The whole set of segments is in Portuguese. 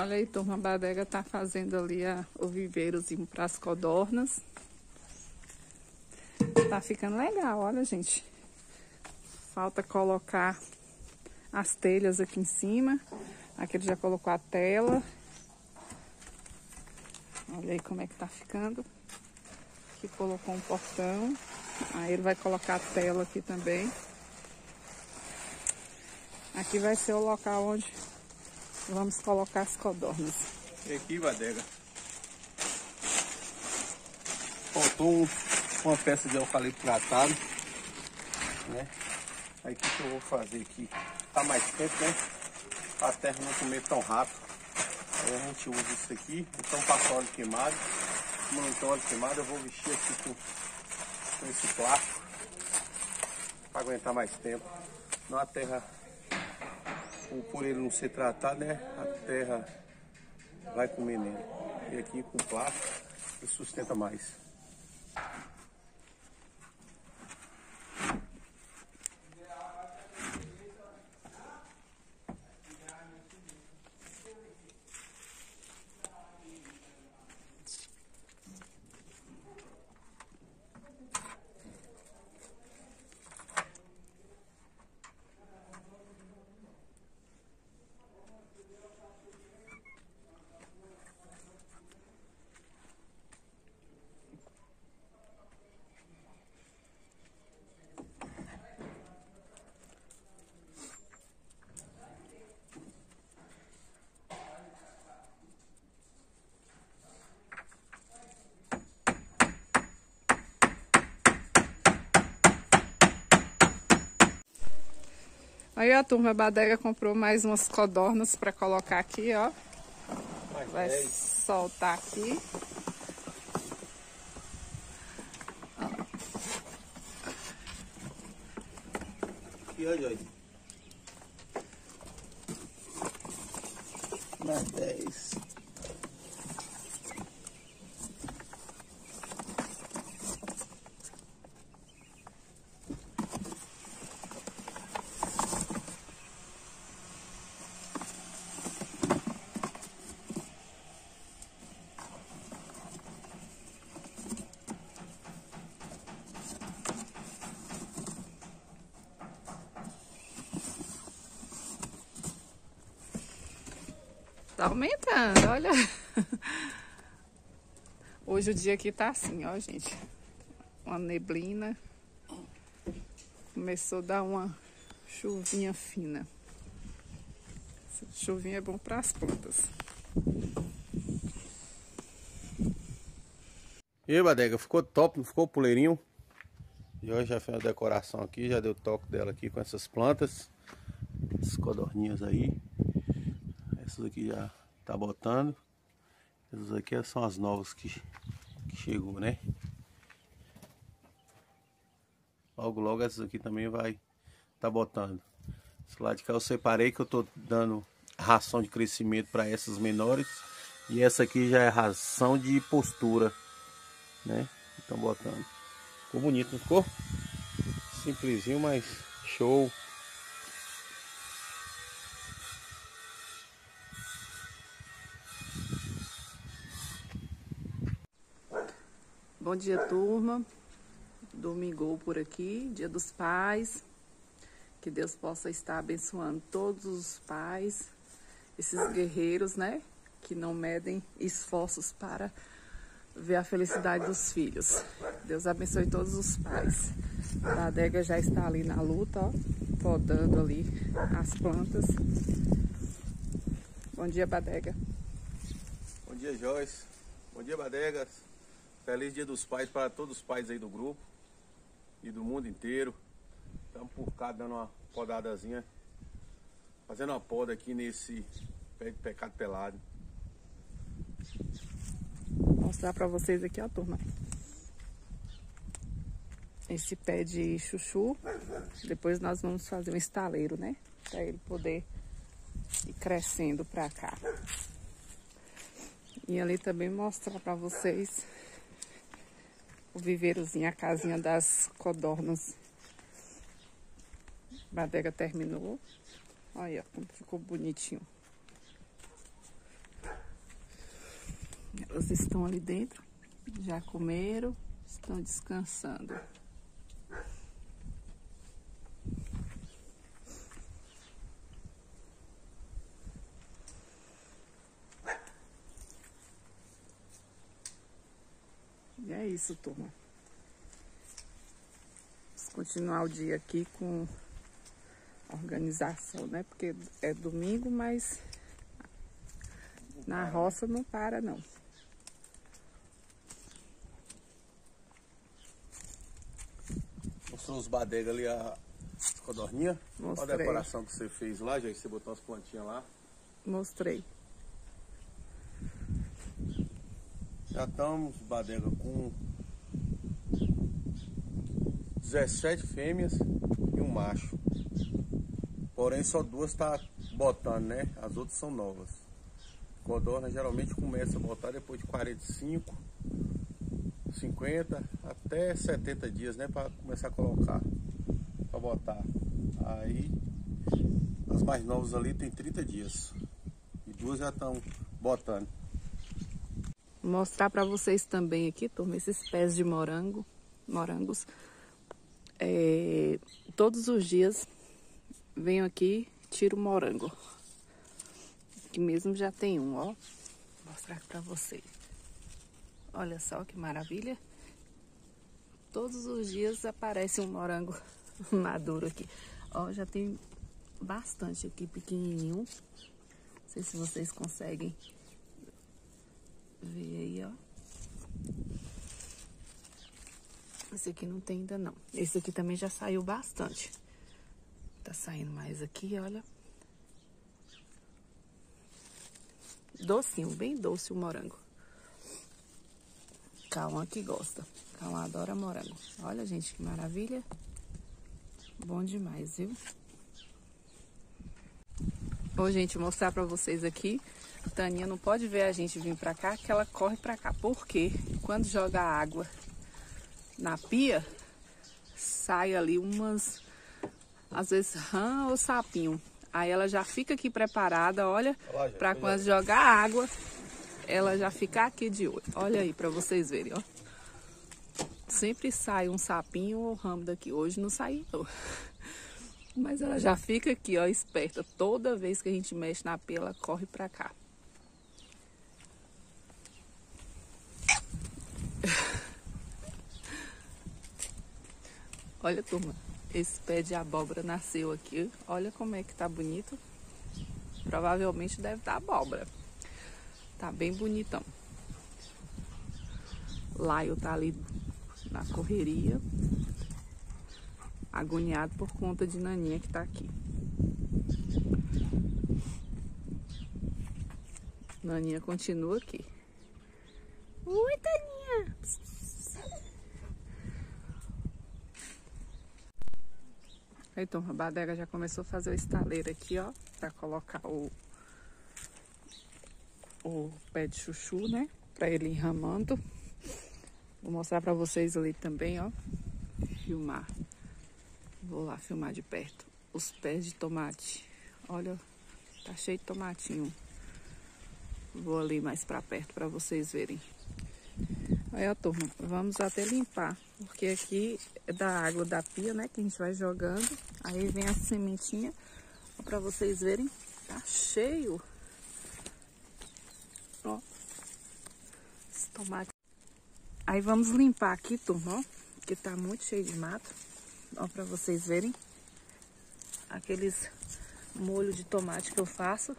Olha aí, turma, a Badega tá fazendo ali o viveirozinho para as codornas. Tá ficando legal, olha, gente. Falta colocar as telhas aqui em cima. Aqui ele já colocou a tela. Olha aí como é que tá ficando. Aqui colocou um portão. Aí ele vai colocar a tela aqui também. Aqui vai ser o local onde vamos colocar as codornas. E aqui, Badega, faltou uma peça de eucalipto tratado, né? Aí o que eu vou fazer aqui? Tá mais tempo, né? A terra não comer tão rápido. Aí a gente usa isso aqui. Então passa óleo queimado. Como não tem óleo queimado, eu vou vestir aqui com esse plástico para aguentar mais tempo. Não, a terra, por ele não ser tratado, né? A terra vai comer nele. E aqui com plástico ele sustenta mais. Aí a turma, a Badega comprou mais umas codornas para colocar aqui, ó. Vai soltar aqui. Aqui, olha. Mais 10. Tá aumentando, olha. Hoje o dia aqui tá assim, ó, gente. Uma neblina. Começou a dar uma chuvinha fina. Essa chuvinha é bom para as plantas. E aí, Badega, ficou top, não ficou puleirinho? E hoje já fez a decoração aqui, já deu toque dela aqui com essas plantas. Essas codorninhas aí. Essas aqui já tá botando. Essas aqui são as novas que chegou, né? Logo, logo essas aqui também vai tá botando. Esse lado de cá eu separei que eu tô dando ração de crescimento para essas menores. E essa aqui já é ração de postura, né? Estão botando. Ficou bonito, não ficou? Simplesinho, mas show. Bom dia, turma. Domingou por aqui, Dia dos Pais. Que Deus possa estar abençoando todos os pais, esses guerreiros, né? Que não medem esforços para ver a felicidade dos filhos. Deus abençoe todos os pais. A Badega já está ali na luta, ó, podando ali as plantas. Bom dia, Badega. Bom dia, Joyce. Bom dia, Badegas. Feliz Dia dos Pais para todos os pais aí do grupo e do mundo inteiro. Estamos por cá dando uma podadazinha, fazendo uma poda aqui nesse pé de pecado pelado. Vou mostrar para vocês aqui, ó, turma. Esse pé de chuchu. Depois nós vamos fazer um estaleiro, né? Para ele poder ir crescendo para cá. E ali também mostrar para vocês o viveirozinho, a casinha das codornas. Badega terminou. Olha como ficou bonitinho. Elas estão ali dentro, já comeram, estão descansando. E é isso, turma. Vamos continuar o dia aqui com organização, né? Porque é domingo, mas na roça não para, não. Mostrou os badegas ali, a codorninha? Mostrei. Olha a decoração que você fez lá, já você botou as plantinhas lá. Mostrei. Já estamos, badega, com 17 fêmeas e um macho. Porém, só 2 tá botando, né? As outras são novas. Codorna geralmente começa a botar depois de 45, 50 até 70 dias, né? Para começar a colocar, para botar. Aí, as mais novas ali tem 30 dias. E 2 já estão botando. Vou mostrar para vocês também aqui, turma, esses pés de morangos. Todos os dias venho aqui, tiro o morango. Aqui mesmo já tem um, ó. Vou mostrar aqui para vocês. Olha só que maravilha. Todos os dias aparece um morango maduro aqui. Ó, já tem bastante aqui, pequenininho. Não sei se vocês conseguem ver aí, ó. Esse aqui não tem ainda não. Esse aqui também já saiu bastante. Tá saindo mais aqui, olha. Docinho, bem doce o morango. Cauã que gosta. Cauã adora morango. Olha, gente, que maravilha. Bom demais, viu? Ô, gente, vou mostrar pra vocês aqui. Taninha não pode ver a gente vir pra cá, que ela corre pra cá. Por quê? Quando joga água na pia, sai ali umas, às vezes, rã ou sapinho. Aí ela já fica aqui preparada, olha, pra quando jogar água, ela já fica aqui de olho. Olha aí pra vocês verem, ó. Sempre sai um sapinho ou ramo daqui. Hoje não saiu, não. Mas ela já fica aqui, ó, esperta. Toda vez que a gente mexe na pia, ela corre pra cá. Olha, turma, esse pé de abóbora nasceu aqui. Olha como é que tá bonito. Provavelmente deve estar abóbora. Tá bem bonitão. Laio tá ali na correria, agoniado por conta de Naninha que tá aqui. Naninha continua aqui. Oi, Taninha! Então, a Badega já começou a fazer o estaleiro aqui, ó, pra colocar o pé de chuchu, né, pra ele ir enramando. Vou mostrar pra vocês ali também, ó, filmar. Vou lá filmar de perto os pés de tomate. Olha, tá cheio de tomatinho. Vou ali mais pra perto pra vocês verem. Olha, turma, vamos até limpar, porque aqui é da água da pia, né, que a gente vai jogando. Aí vem a sementinha, pra vocês verem, tá cheio. Ó, esse tomate. Aí vamos limpar aqui, turma, ó, que tá muito cheio de mato. Ó, pra vocês verem. Aqueles molho de tomate que eu faço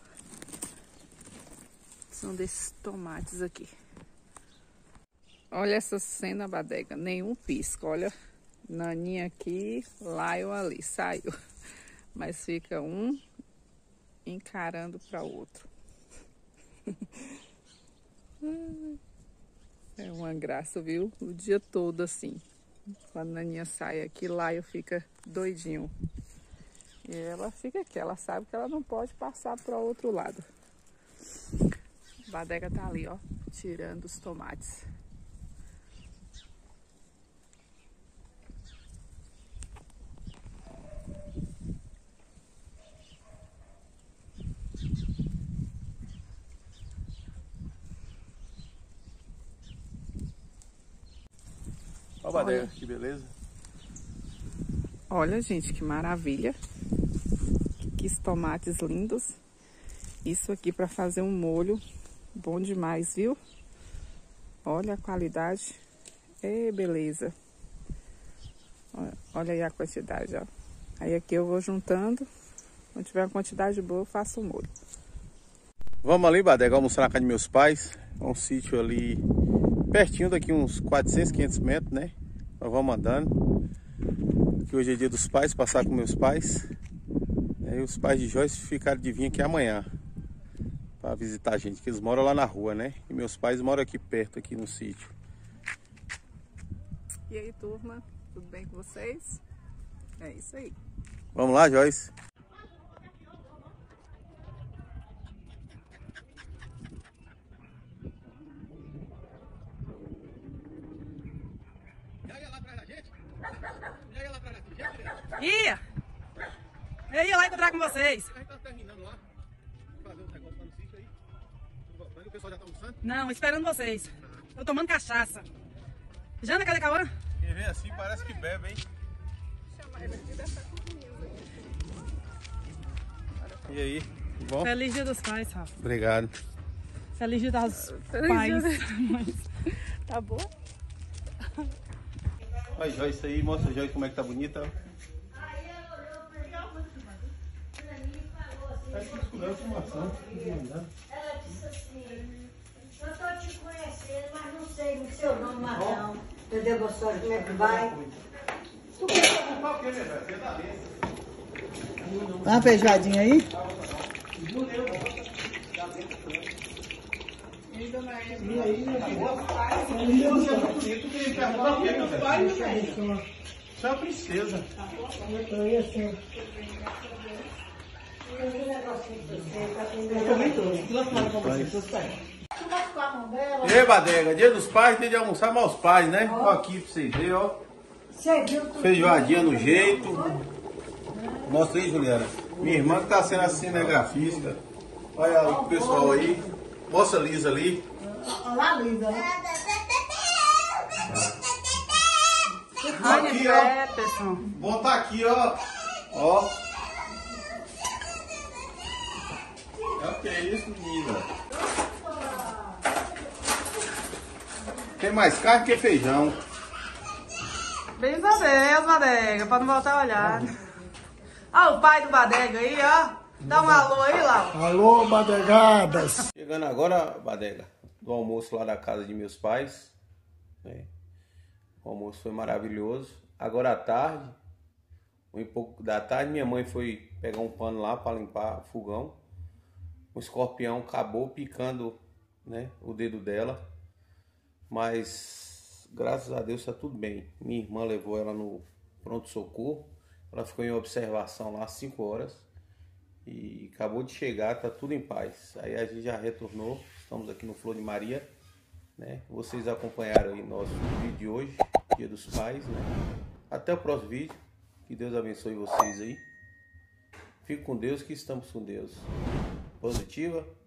são desses tomates aqui. Olha essa cena, Badega, nenhum pisco, olha. Naninha aqui, Laio ali, saiu. Mas fica um encarando para o outro. É uma graça, viu? O dia todo assim. Quando a Naninha sai aqui, Laio fica doidinho. E ela fica aqui, ela sabe que ela não pode passar para o outro lado. Badega tá ali, ó, tirando os tomates. Ó, Badega, que beleza. Olha, gente, que maravilha. Que tomates lindos. Isso aqui para fazer um molho bom demais, viu? Olha a qualidade. Beleza. Olha aí a quantidade, ó. Aí aqui eu vou juntando. Quando tiver uma quantidade boa, eu faço o molho. Vamos ali, Badega, almoçar na casa de meus pais. É um sítio ali pertinho daqui, uns 400, 500 metros, né? Nós vamos andando. Que hoje é dia dos pais, passar com meus pais. E os pais de Joyce ficaram de vir aqui amanhã para visitar a gente, que eles moram lá na rua, né? E meus pais moram aqui perto, aqui no sítio. E aí, turma? Tudo bem com vocês? É isso aí. Vamos lá, Joyce. Ia! Eu ia lá encontrar com vocês. A gente tá terminando lá, fazer uns negócios lá no sítio aí. O pessoal já tá almoçando? Não, esperando vocês. Tô tomando cachaça. Jana, cadê Cauã? Quem vê assim parece que bebe, hein? E aí, bom? Feliz Dia dos Pais, Rafa. Obrigado. Feliz Dia dos Feliz Pais. dia Tá bom? Olha, Joyce aí, mostra a Joyce como é que tá bonita. Ela disse assim, eu tô te conhecendo, mas não sei o seu nome mais não. Entendeu, gostoso? Como é que vai? Dá uma feijadinha aí? Você é uma princesa. E aí, Badega, dia dos pais, dia de almoçar mais os pais, né? Ó aqui pra vocês verem, ó. Feijoadinha no jeito. Mostra aí, Juliana. Minha irmã que tá sendo a cinegrafista. Olha o pessoal aí. Mostra a Lisa ali. Olá, Lisa. Aqui, ó. Bom tá aqui, ó. Ó. É o que é isso, menina? Tem mais carne que feijão. Beijo a Deus, Badega, pra não voltar a olhar. Ó, o pai do Badega aí, ó. Dá um alô aí, Lau. Alô, badegadas. Chegando agora, Badega, do almoço lá da casa de meus pais. Né? O almoço foi maravilhoso. Agora à tarde, um pouco da tarde, minha mãe foi pegar um pano lá para limpar o fogão. O escorpião acabou picando, né, o dedo dela. Mas, graças a Deus, está tudo bem. Minha irmã levou ela no pronto-socorro. Ela ficou em observação lá 5 horas. E acabou de chegar, tá tudo em paz. Aí a gente já retornou. Estamos aqui no Flor de Maria. Né? Vocês acompanharam aí nosso vídeo de hoje, Dia dos Pais. Né? Até o próximo vídeo. Que Deus abençoe vocês aí. Fique com Deus, que estamos com Deus. Positiva.